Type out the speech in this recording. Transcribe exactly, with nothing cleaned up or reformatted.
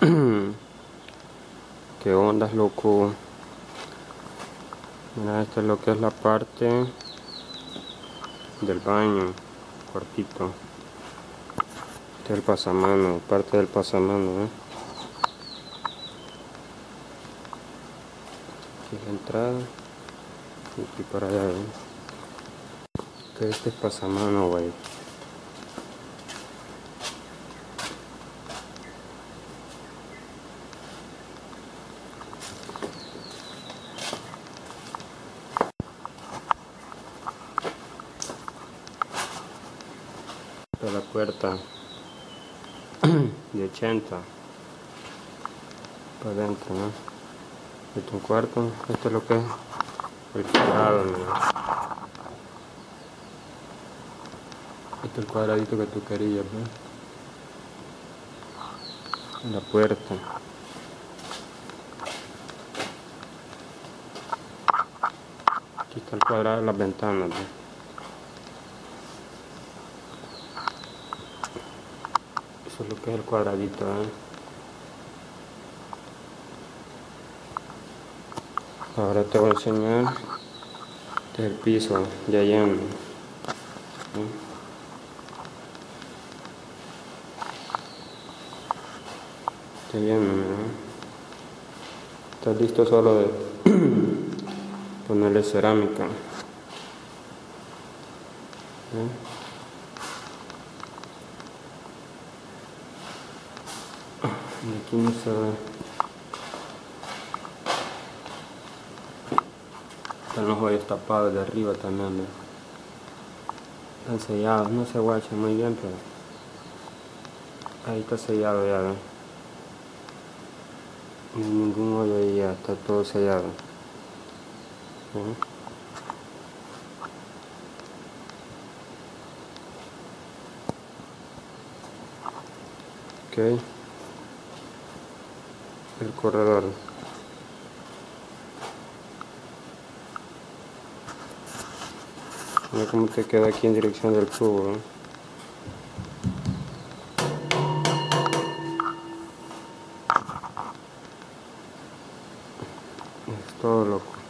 ¿Qué ondas, loco? Mira, esta es lo que es la parte del baño, cuartito. Este es el pasamano, parte del pasamano, ¿eh? Aquí es la entrada y aquí para allá, ¿eh? Que este es pasamano, güey. Esta es la puerta de ochenta para adentro, ¿no? Este es un cuarto. Esto es lo que es el cuadrado, mira. Este es el cuadradito que tú querías, ¿ves? La puerta. Aquí está el cuadrado de las ventanas, ¿ves? Eso es lo que es el cuadradito, ¿eh? Ahora te voy a enseñar. Este es el piso, ya lleno. ¿Sí? Está lleno, mira. Está listo solo de ponerle cerámica. ¿Sí? Y aquí no se ve. Están los hoyos tapados de arriba también, ¿ves? Están sellados, no se guachan muy bien, pero ahí está sellado ya, ¿ves? No hay ningún hoyo ahí, ya está todo sellado. ¿Sí? Ok, el corredor. Mira cómo te queda aquí en dirección del tubo, ¿eh? Es todo, loco.